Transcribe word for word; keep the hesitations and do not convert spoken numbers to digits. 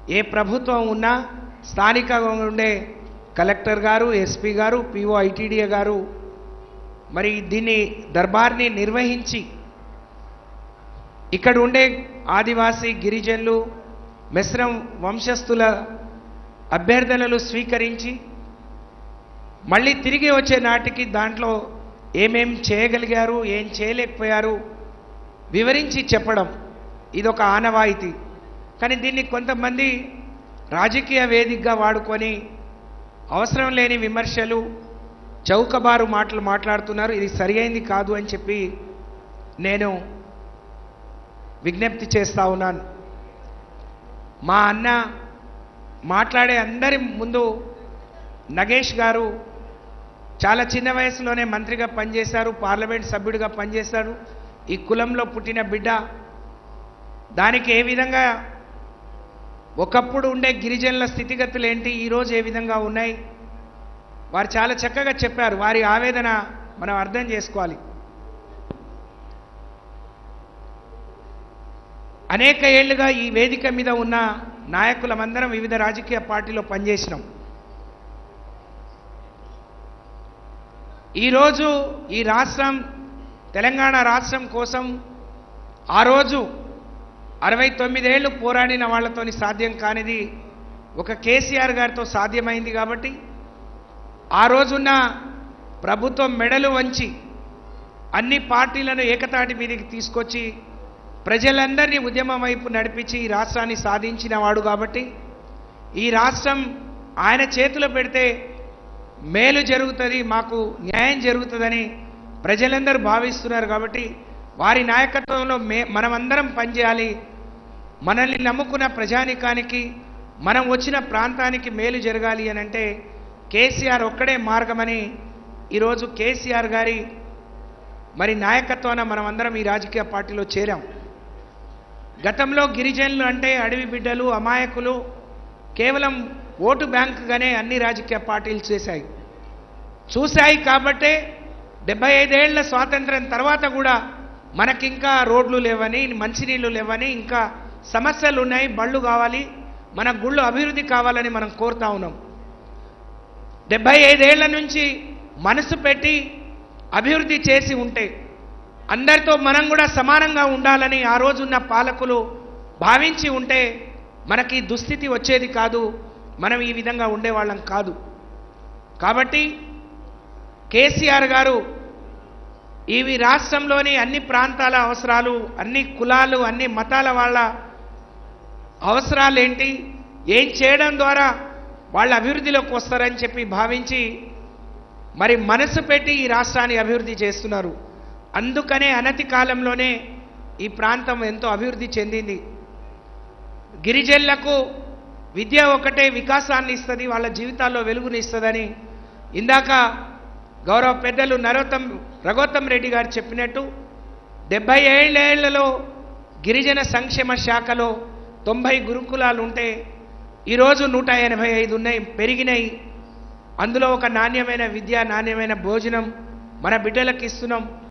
ఏ ప్రభుత్వం ఉన్నా స్థానికంగా ఉండే కలెక్టర్ గారు, ఎస్పీ గారు, పిఓ ఐటీడీఏ గారు మరి దీన్ని దర్బార్ని నిర్వహించి ఇక్కడ ఉండే ఆదివాసీ గిరిజనులు మెస్రం వంశస్థుల అభ్యర్థనలు స్వీకరించి మళ్ళీ తిరిగి వచ్చే నాటికి దాంట్లో ఏమేం చేయగలిగారు, ఏం చేయలేకపోయారు వివరించి చెప్పడం ఇదొక ఆనవాయితీ. కానీ దీన్ని కొంతమంది రాజకీయ వేదికగా వాడుకొని అవసరం లేని విమర్శలు, చౌకబారు మాటలు మాట్లాడుతున్నారు. ఇది సరియైంది కాదు అని చెప్పి నేను విజ్ఞప్తి చేస్తా ఉన్నాను. మా అన్న మాట్లాడే అందరి ముందు నగేష్ గారు చాలా చిన్న వయసులోనే మంత్రిగా పనిచేశారు, పార్లమెంట్ సభ్యుడిగా పనిచేశారు. ఈ కులంలో పుట్టిన బిడ్డ. దానికి ఏ విధంగా ఒకప్పుడు ఉండే గిరిజనుల స్థితిగతులు ఏంటి, ఈరోజు ఏ విధంగా ఉన్నాయి వారు చాలా చక్కగా చెప్పారు. వారి ఆవేదన మనం అర్థం చేసుకోవాలి. అనేక ఏళ్లుగా ఈ వేదిక మీద ఉన్న నాయకులమందరం వివిధ రాజకీయ పార్టీలో పనిచేసినాం. ఈరోజు ఈ రాష్ట్రం తెలంగాణ రాష్ట్రం కోసం ఆ రోజు అరవై తొమ్మిదేళ్లు పోరాడిన వాళ్లతోని సాధ్యం కానిది ఒక కేసీఆర్ గారితో సాధ్యమైంది. కాబట్టి ఆ రోజున్న ప్రభుత్వం మెడలు వంచి అన్ని పార్టీలను ఏకతాటి మీదకి తీసుకొచ్చి ప్రజలందరినీ ఉద్యమం వైపు నడిపించి ఈ రాష్ట్రాన్ని సాధించిన వాడు. కాబట్టి ఈ రాష్ట్రం ఆయన చేతిలో పెడితే మేలు జరుగుతుంది, మాకు న్యాయం జరుగుతుందని ప్రజలందరూ భావిస్తున్నారు. కాబట్టి వారి నాయకత్వంలో మే మనమందరం పనిచేయాలి. మనల్ని నమ్ముకున్న ప్రజానికానికి, మనం వచ్చిన ప్రాంతానికి మేలు జరగాలి అని అంటే కేసీఆర్ ఒక్కడే మార్గమని ఈరోజు కేసీఆర్ గారి మరి నాయకత్వాన మనమందరం ఈ రాజకీయ పార్టీలో చేరాం. గతంలో గిరిజనులు అంటే అడవి బిడ్డలు, అమాయకులు, కేవలం ఓటు బ్యాంకుగానే అన్ని రాజకీయ పార్టీలు చేశాయి చూశాయి కాబట్టే డెబ్బై ఐదేళ్ల స్వాతంత్రం తర్వాత కూడా మనకింకా రోడ్లు లేవని, మంచినీళ్ళు లేవని, ఇంకా సమస్యలు ఉన్నాయి, బళ్ళు కావాలి, మన గుళ్ళు అభివృద్ధి కావాలని మనం కోరుతా ఉన్నాం. డెబ్బై ఐదేళ్ల నుంచి మనసు పెట్టి అభివృద్ధి చేసి ఉంటే అందరితో మనం కూడా సమానంగా ఉండాలని ఆ రోజున్న పాలకులు భావించి ఉంటే మనకి దుస్థితి వచ్చేది కాదు, మనం ఈ విధంగా ఉండేవాళ్ళం కాదు. కాబట్టి కేసీఆర్ గారు ఇవి రాష్ట్రంలోని అన్ని ప్రాంతాల అవసరాలు, అన్ని కులాలు, అన్ని మతాల వాళ్ళ అవసరాలు ఏంటి, ఏం చేయడం ద్వారా వాళ్ళ అభివృద్ధిలోకి వస్తారని చెప్పి భావించి మరి మనసు పెట్టి ఈ రాష్ట్రాన్ని అభివృద్ధి చేస్తున్నారు. అందుకనే అనతి కాలంలోనే ఈ ప్రాంతం ఎంతో అభివృద్ధి చెందింది. గిరిజనులకు విద్య ఒకటే వికాసాన్ని ఇస్తుంది, వాళ్ళ జీవితాల్లో వెలుగునిస్తుందని ఇందాక గౌరవ పెద్దలు నరోత్తం రఘోత్తం రెడ్డి గారు చెప్పినట్టు డెబ్బై ఏళ్ళేళ్లలో గిరిజన సంక్షేమ శాఖలో తొంభై గురుకులాలు ఉంటే ఈరోజు నూట ఎనభై ఐదు ఉన్నాయి, పెరిగినాయి. అందులో ఒక నాణ్యమైన విద్య, నాణ్యమైన భోజనం మన బిడ్డలకు ఇస్తున్నాం.